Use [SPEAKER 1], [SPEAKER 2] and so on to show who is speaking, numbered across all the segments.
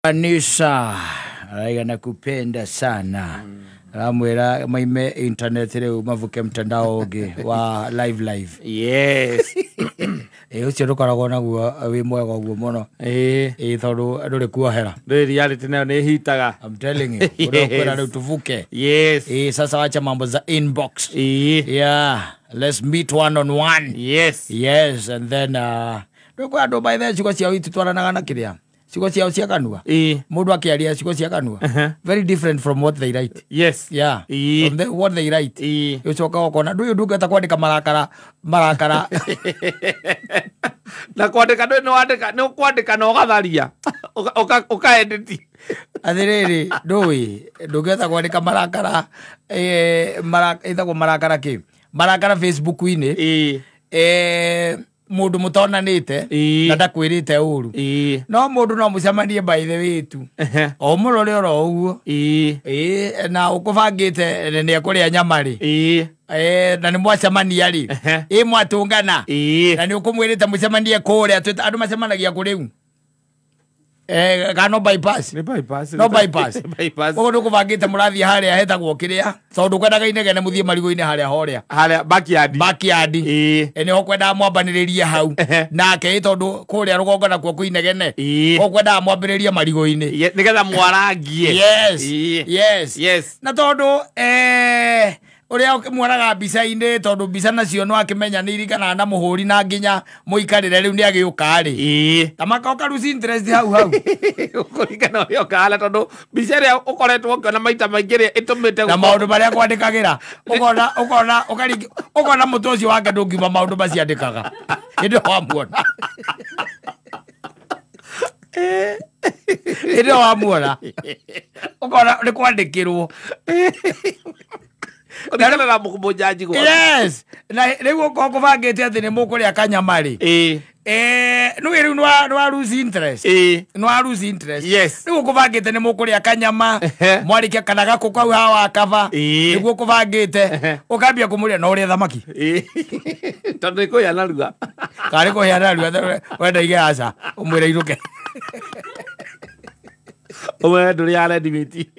[SPEAKER 1] Anisa Raiga nakupenda sana. Ramwera maime internet leo mavuke mtandao oge wa live.
[SPEAKER 2] Yes.
[SPEAKER 1] Ucio rukoragwo naguo wi mwega guo muno. Tondu nduri kuohera.
[SPEAKER 2] The reality nayo ni hitaga.
[SPEAKER 1] I'm telling you. Unakwenda leo tuvuke.
[SPEAKER 2] Yes.
[SPEAKER 1] Sasa wacha mambo za inbox. Yeah. Let's meet one on one. Yes, and then ndukwado by the chiko cia witu twaranaga na kiria. Chiko cia cia kanua. Mundu akiaria chiko cia kanua. Very different from what they write.
[SPEAKER 2] Yes.
[SPEAKER 1] Yeah. From what they write. Ucoka ukona ndu nduga ta kwandika marakara.
[SPEAKER 2] Na kwandika no kwandika no gatharia. Oka edit.
[SPEAKER 1] Athiriri nduga ta kwandika marakara ithagwo marakara ki. Marakara Facebook-ini. Mundu mutonanite na ndakwirite uru no mundu no mucemanie by the way tu o murore oro uguo na ukubangite ne akuria nyamari na ni mwacemania ri mwatungana na ni ukumwirite mucemanie kuria andu macemanagia kuriu no bypass. Ogo kubangite murathi haria hetagwo kiria tondu kwendaga inegene muthie marigo-ini haria backyard ene okwenda mwambaniririe hau nake tondu kuria rugongo na kuo kuinegene okwenda mwambiririe marigo-ini
[SPEAKER 2] nigetha mwarangie.
[SPEAKER 1] Yes na tondu uria mwonaga mbica-ini tondu mbica nacio no akimenya ni irigana na muhuri na nginya muikarire riu ni agiuka ri tamaka ukarusi interest hau
[SPEAKER 2] ukurigana uria ukala tondu mbica ria ukoretwo ukiona maita maingi ria itumite
[SPEAKER 1] na maundu maria kwandikagira ukona mutu ucio wake ndungiuma maundu maciandikaga ndio wamuona ndio wamuona ukona ni kwandikirwo
[SPEAKER 2] Ndakana mukumojaji go.
[SPEAKER 1] Yes. Na riu ukubangite athi ni mukuria kanyamari. No riu no lose interest. No lose interest.
[SPEAKER 2] Yes.
[SPEAKER 1] Riu ukubangite ni mukuria kanyama. Mwarikia kana gako kwau hawa kava. Riu ukubangite ukambia kumuria no uri thamaki.
[SPEAKER 2] Tondu iko yana ruga.
[SPEAKER 1] Kari ko yana ruga wenda igaca umwire iruke.
[SPEAKER 2] Owe nduri ya ready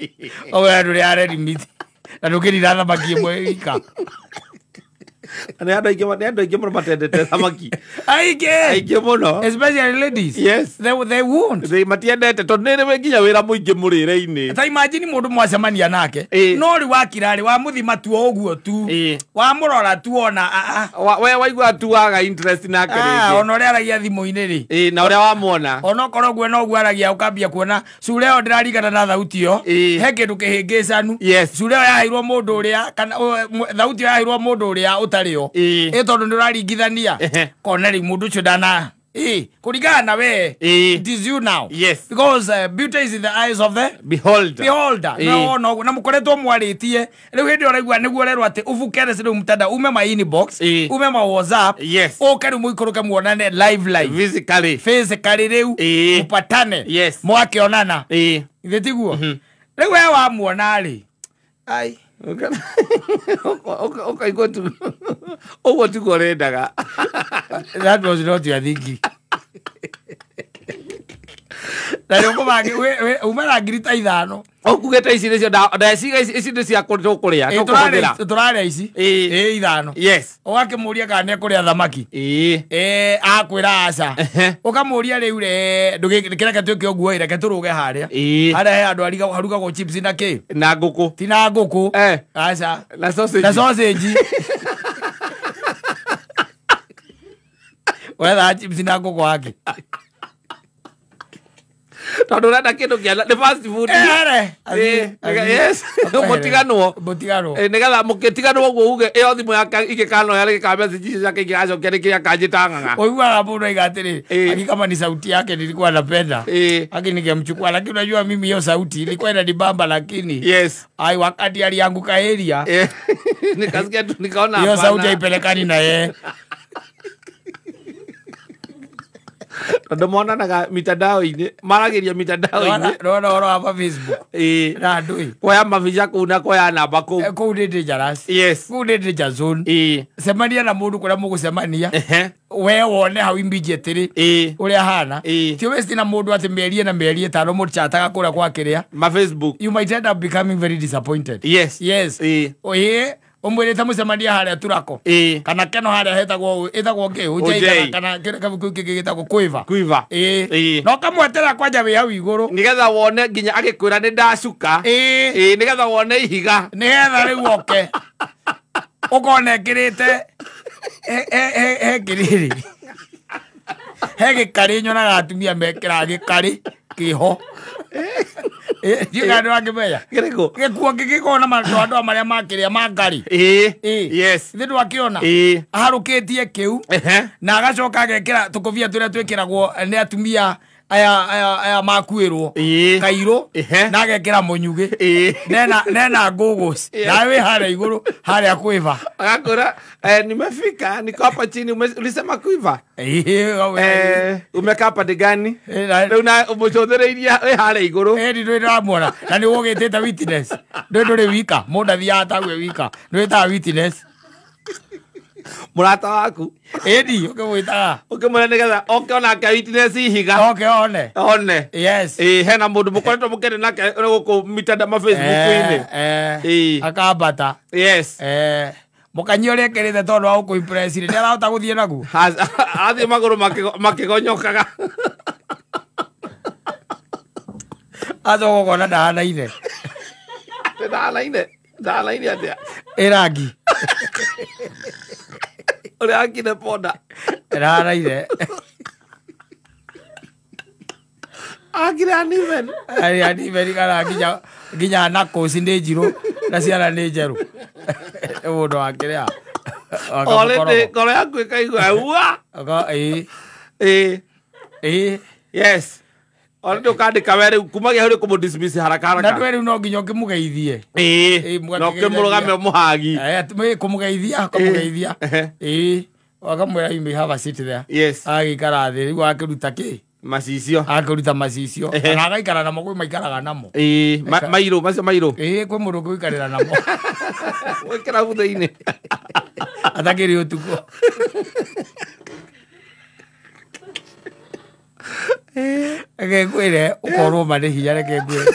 [SPEAKER 2] meat.
[SPEAKER 1] Na ndukiri rana maki mwe ika
[SPEAKER 2] ana ando ingi muno matendete thamaki
[SPEAKER 1] aige
[SPEAKER 2] muno,
[SPEAKER 1] especially ladies.
[SPEAKER 2] Yes,
[SPEAKER 1] they won't,
[SPEAKER 2] they matiendete tondu ni nginya wira muingi murire-ini.
[SPEAKER 1] Ta imagine mundu mwacemania nake no ri wakirari wa muthima tu oguo tu wa murora tu ona
[SPEAKER 2] we waigua tu waga interest nake ringi
[SPEAKER 1] ona ri aragia thimu-ini ri
[SPEAKER 2] na uria wamuona
[SPEAKER 1] ona korwo gwe no gwaragia ukambia kuona cure yo ndirarigana na thauti yo he kindu kihingicanu cure yo yahairwo mundu uria kana thauti yo yahairwo mundu uria utario tondu ndiraringithania kona ri mundu ucio ndana kurigana na we it is you now.
[SPEAKER 2] Yes,
[SPEAKER 1] because beauty is in the eyes of the beholder. No na mukoretwo mwaritie riu hindi oraigua niguo rero ati uvukere riu mtanda ume ma inbox ume ma WhatsApp ukari muikuruke muonane live physically riu upatane mwakionana ithitiguo riu we wa muona ri ai
[SPEAKER 2] okay, go to over to Goredaga.
[SPEAKER 1] That was not your thinking. Na rĩu kũbangi umera ngirita ithano
[SPEAKER 2] okugeta ici nĩcio ndaciga ici nĩ cia kũrĩa
[SPEAKER 1] tũrarĩa ici ithano ũgakĩmũria kana nĩekũrĩa thamaki akwĩra aca ũkamũria rĩu kĩreke twĩke ũguo reke tũrũge harĩa he andũ harugagwo chips na kĩ
[SPEAKER 2] na ngũkũ
[SPEAKER 1] ti na ngũkũ aca na sausage wetha chips na ngũkũ wake
[SPEAKER 2] tondu renda kindu kia ni fast food yes mutiganwo nigetha mukitiganwo guo uge iyo thimu yake igikano yale gikambia message yake igigacokia ni kia kanjitanganga
[SPEAKER 1] oiguaga mundu aigatiri akikama ni sauti yake nilikuwa napenda lakini ningemchukua lakini unajua mimi hiyo sauti ilikuwa inanibamba lakini ai wakati alianguka area
[SPEAKER 2] nikasikia tu nikaona
[SPEAKER 1] hiyo sauti haipelekani na yeye
[SPEAKER 2] ndo monanaga mitandao-ini maragiria mitandao-ini
[SPEAKER 1] ro hapa Facebook na ndui
[SPEAKER 2] koya mabica kuu na koya namba kuu
[SPEAKER 1] kuu ni dangerous kuu ni danger zone semania na mundu kuria mugucemania we wone hau immediately uria hana ti waste na mundu ati mierie na mierie tano muchataga kuria kwa kiria
[SPEAKER 2] ma Facebook
[SPEAKER 1] you might end up becoming very disappointed yes oye omwirite mucemania haria turako kana keno haria hetagwo ngi ujai kana kabuku kigitagwo kuiva no kamwetera kwanja wi hau iguru
[SPEAKER 2] nigetha wone nginya agikwira ni ndacuka nigetha wone ihiga
[SPEAKER 1] nigetha riu oke ukone ngirite he ngiriri he gikari nyonaga atumia mekira gikari kiho Jika wangi meya
[SPEAKER 2] kiriko
[SPEAKER 1] gikuo gikona andu maria makiria mangari
[SPEAKER 2] yes
[SPEAKER 1] ndu akiona aharukitie kiu na agacoka agekira tukuvia turia twikiragwo ni atumia aya makuirwo kairo na agekira munyugi nena ngugos na we hara iguru haria kuiva
[SPEAKER 2] agakora nimefika niko hapa chini ulisema kuiva umekaa pande gani na umucothereiria we hara iguru
[SPEAKER 1] ndio ndamwona na ni wogitete witness ndio ri wika mundu athia tagwe wika ndio ta witness
[SPEAKER 2] murata waku
[SPEAKER 1] edi ukimwitaga
[SPEAKER 2] ukimwona nigetha ona ka witness ihiga
[SPEAKER 1] one yes
[SPEAKER 2] hena mundu mukoretwo mukende nake guku mitandao ma Facebook-ini
[SPEAKER 1] akambata
[SPEAKER 2] yes
[SPEAKER 1] mukanyi uria kerite tondu wa gukuimpress ni arahota guthie naku
[SPEAKER 2] athie maguru makigonyokaga
[SPEAKER 1] azogona ndahanaine
[SPEAKER 2] ndahanaine atia
[SPEAKER 1] irangi
[SPEAKER 2] uria akine ponda
[SPEAKER 1] ndahanaine
[SPEAKER 2] akire
[SPEAKER 1] aniven kana nginya nakosi ni njiru na ciana ni njeru mundu wakiria
[SPEAKER 2] olete kore yaku ikaigua ua yes olete ukandika were kumagia huri kumudismiss haraka
[SPEAKER 1] na ndweri no nginya ukimugeithie
[SPEAKER 2] no kimurugame muhagi
[SPEAKER 1] kumugeithia wakamwira you may have a seat there
[SPEAKER 2] yes
[SPEAKER 1] agikara thi riu akiruta ki
[SPEAKER 2] macicio
[SPEAKER 1] akaruta macicio na agaikara namo kwi maikaraga namo
[SPEAKER 2] mairo macio mairo
[SPEAKER 1] kwi mundu kwikarira namo
[SPEAKER 2] wikira buthe-ini
[SPEAKER 1] atakiri utuko Gekwire ukorwo mari hinya reke ngwire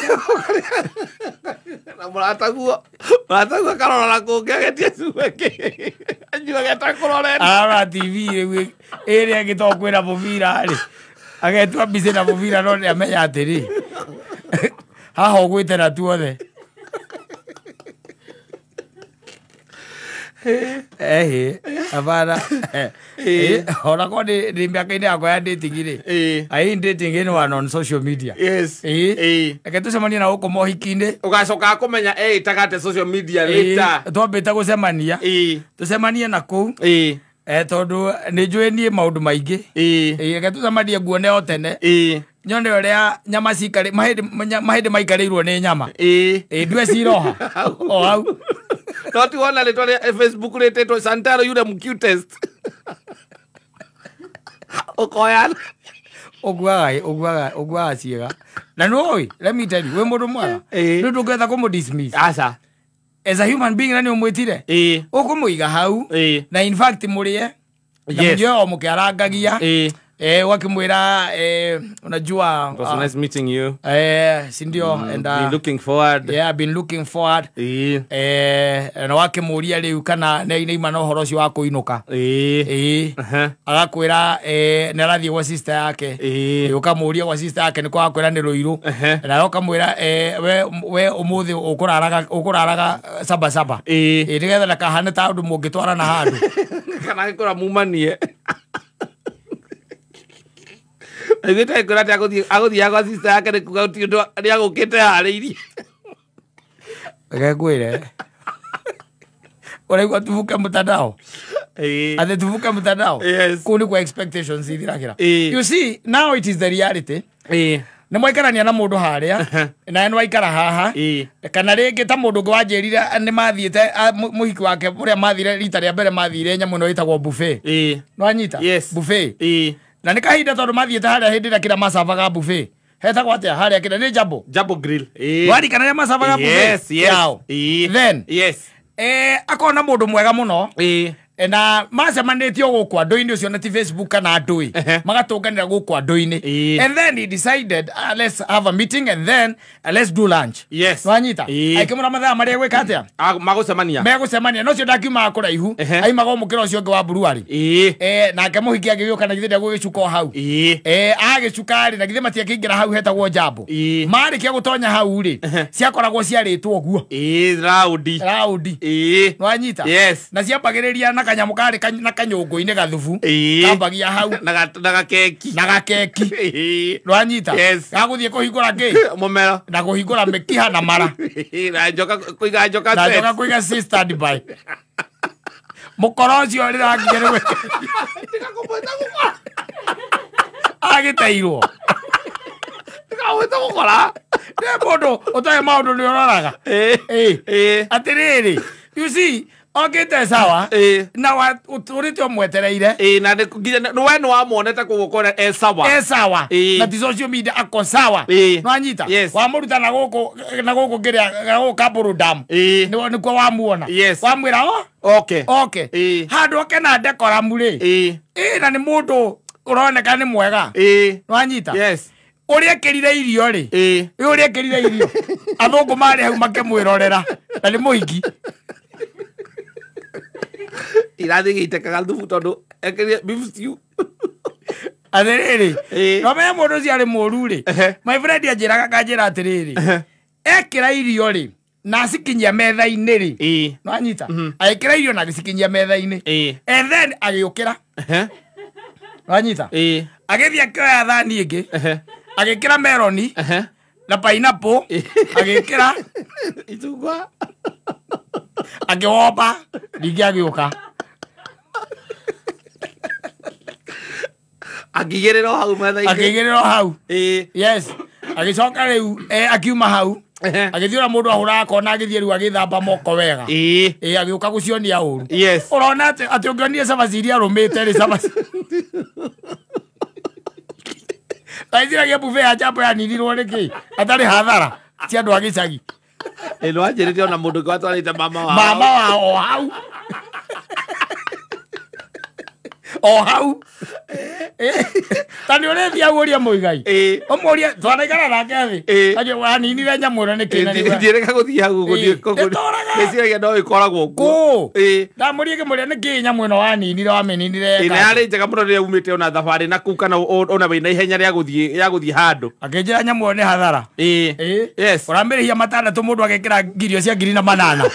[SPEAKER 2] na murataguo karora na kungegetie cuweke anjua geta kurorera
[SPEAKER 1] ara TV riu iri gitokwira mubira ri agetua bize na mubira no ni amenya atiri haha ugwite na tuothe abana ora ko ni miaka-ini yakwa ya dating ri ai dating ino on social media
[SPEAKER 2] yes
[SPEAKER 1] tucemania na guku mohiki-ini
[SPEAKER 2] ugacoka kumenya itagate social media later
[SPEAKER 1] twambite gucemania tucemanie na kuu tondu ni njui nie maundu maingi reke tucemanie nguone o tene nyone uria nyama cikari mahindi maikarirwo ni nyama ndue ciroha o hau
[SPEAKER 2] no ti wona ritwa ria Facebook ritetwo Santaro yule mcutest ukoya ugwaga
[SPEAKER 1] ciega na no let me tell you we mundu mwega ndu ndungetha kumudismiss
[SPEAKER 2] asa
[SPEAKER 1] as a human being nani umwitire ukumuiga hau na in fact murie ndio mukiarangagia wakimwira unajua
[SPEAKER 2] it was nice meeting you
[SPEAKER 1] sindio and
[SPEAKER 2] been looking forward
[SPEAKER 1] I've been looking forward na wakimuria riu kana ni ima no horo cio wa kuinuka agakwira ni arathie gwa sister yake ukamuria gwa sister yake ni kwa kwira ni ruiru na ukamwira we umuthi ukuraraga saba nigetha ndakahane ta undu mungitwarana handu
[SPEAKER 2] kana gikora mumanie Agita kurate aguthi agwa sister yake ni kuga uti ndo ari agukite hariirie
[SPEAKER 1] gagwire ora tuvuka mtandao ate tuvuka mtandao kuni kwa expectations ithiragira you see now it is the reality na mwaikarania na mundu haria na eno aikara haha kana ringi ta mundu ngwa njirire ni mathiete muhiki wake uria mathire rita ria mbere mathire nyamu no itagwo buffet no anyita buffet na nä kahinda tondå mathiä te harä a hä ndä ä rä a kä rä a macabaga buffet hetagwo atä a harä a kä rä nä
[SPEAKER 2] Jambo Grill
[SPEAKER 1] warikana rä a macabaga yao then akona må ndå mwega må no na macemanĩtio gũkũ andũ-inĩ ũcio na ti Facebook kana andũ-ĩ magatũnganĩra gũkũ andũ-inĩ and then he decided let's have a meeting and then let's do lunch wanyita aikĩmũra mathaa marĩa gwĩka atĩa megũcemania no cio ndakiumaga kũraihu aimaga mũkĩra ũcio ũngĩ wa Buruari nake mũhiki agĩgĩũka na githĩ ndegũgĩcuka o hau agĩcuka-rĩ na githĩ matiakĩingĩra hau hetagwo Jambo marĩkia gũtonya hau-rĩ ciakoragwo ciarĩtwo ũguo raundi wanyita na ciambagĩrĩria na kanyamu kari na kanyũngũ-inĩ gathubu kambagia hau na gakeki rwanyita gagũthiĩ kũhingũra kĩ mũmero na kũhingũra mĩkiha na mara na njoka kũiga standby mũkoro ũcio rĩrangire nĩ agĩteirwo gawĩte gũkora nĩ mũndũ ũtarĩ maũndũ nĩ ũroraga atĩrĩrĩ you see okite sawa na uturite omwetereire
[SPEAKER 2] na we no amonete kugukora sawa
[SPEAKER 1] na ti social media ako sawa no anyita wa muruta na guku ngiria guku Kaburu Dam ni kwa wamuona wamwira okay handu okena dekora muri na ni mundu uroneka ni mwega no anyita uria kerire irio ri uria kerire irio athungu mari hau makimwirorera na ni muhiki
[SPEAKER 2] irathi gĩitĩkaga thubu tondũ ekĩrire beef stew
[SPEAKER 1] atĩrĩrĩ no me mũndũ ũcio arĩ mũru-rĩ my friend anjĩraga kanjĩra atĩrĩrĩ ekĩra irio-rĩ na acikinyia metha-inĩ-rĩ no anyita agĩkĩra irio na agĩcikinyia metha-inĩ and then agĩũkĩra no anyita agĩthiĩ akĩoya thani ĩngĩ agĩkĩra meloni na pineapple agĩkĩra
[SPEAKER 2] icungwa
[SPEAKER 1] akĩwomba ningĩ agĩũka
[SPEAKER 2] akĩigĩrĩra hau metha-inĩ
[SPEAKER 1] akĩigĩrĩra hau yes agĩcoka rĩu akiuma hau agĩthiĩ ũrĩa mũndũ ahũraga kona agĩthiĩ rĩu agĩthamba moko wega agĩũka gũcionia ũru ũrona atĩ ũngĩonire cabaci iria arũmĩte-rĩ cabaci aiciragia buffet ya Jambo yaninirwo nĩkĩ atarĩ hathara ci andũ a gĩcagi
[SPEAKER 2] no anjĩrĩte ona mũndũ ũngĩ watwarĩte mama
[SPEAKER 1] wao hau o hau tani ũrĩthia ũria mũigai ũmũria twanaikara nake thĩ aje waninire nyamũ ĩno nĩkĩ na
[SPEAKER 2] ndireka gũthiĩ hau gũthiĩ no ĩkoragwo kuo
[SPEAKER 1] ndamũria kĩmũria nĩkĩ nyamũ ĩno waninire wamĩninire
[SPEAKER 2] nĩ yarĩ njega mũno rĩrĩa umĩte ona thabarĩ na kuu kana ona wĩna ihenya rĩa gũthiĩ handũ
[SPEAKER 1] akĩnjĩra nyamũ ĩyo nĩ hathara ũramĩrĩhia matandatũ mũndũ agĩkĩra ngirio cia 8,000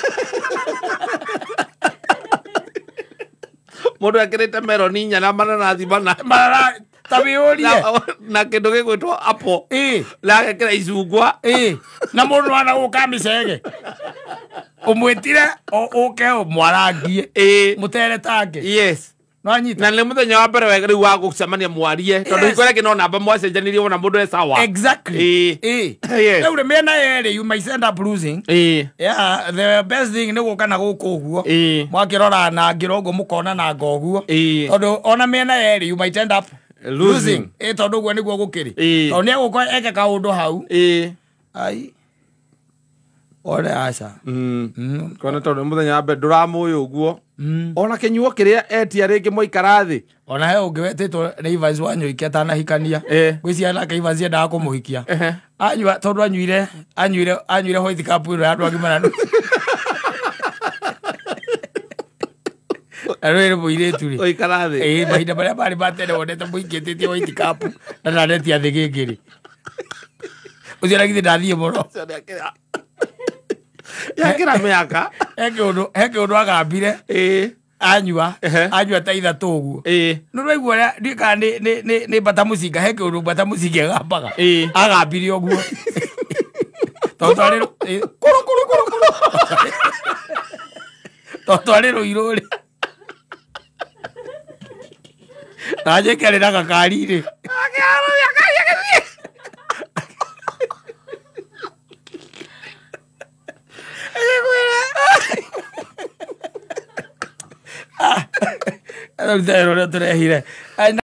[SPEAKER 2] mũndũ akĩrĩte meloni nya na mananathi mana
[SPEAKER 1] tabiũrie
[SPEAKER 2] na kĩndũ gĩgwĩtwo apple na agekĩra icungwa
[SPEAKER 1] na mũndũ wana gũka mĩcege ũmwĩtire ũke ũmwarangie mũtere take no anyita
[SPEAKER 2] na nĩ mũthenya wa mbere wega rĩu wa gũcemania mwarie tondũ ikwĩra kĩ no namba mwacenjanirie wona mũndũ sawa
[SPEAKER 1] exactly rĩu rĩ mĩena yerĩ you might end up losing the best thing nĩ gũka na gũkũ ũguo mwakĩrora na ngĩra ũguo mũkona na ngoguo tondũ ona mĩena yerĩ you might end up losing tondũ ũguo nĩguo gũkĩrĩ tondũ nĩ egũkorwo eke kaũndũ hau ai ore aca
[SPEAKER 2] kona tondũ mũthenya wa mbere ndũramũĩ ũguo ona kĩnyuo kĩrĩa etia rĩngĩ mwaikara thĩ
[SPEAKER 1] ona he ũngĩ wetĩtwo nĩ Evans Wanyũikia atanahikania gwĩciria nake Evans endaga kũmũhikia anyua tondũ anyuire white cup ĩno ya andũ agima na rĩrĩ mũirĩtu-rĩ
[SPEAKER 2] ũikara thĩ
[SPEAKER 1] mahinda marĩa marĩ ma tene wonete mũikĩtĩtie white cup na ndanetia thĩ gĩkĩ-rĩ ũcio na githĩ ndathiĩ mũno
[SPEAKER 2] yakĩra mĩaka
[SPEAKER 1] he kĩũndũ agambire anyua ta ithatũ ũguo nĩ rwaigua ũrĩa ndika nĩ mbata mũcinga he kĩũndũ mbata mũcinga agambaga agambire ũguo twarĩ rũirũ-rĩ na njĩkĩarĩ na gakari-rĩ rä u therå rä a tå rehire